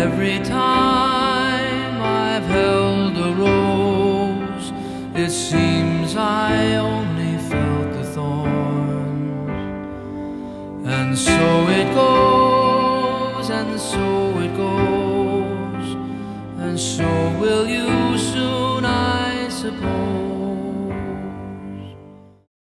every time I've held a rose, it seems I only felt the thorns. And so it goes, and so it goes, and so will you soon, I suppose.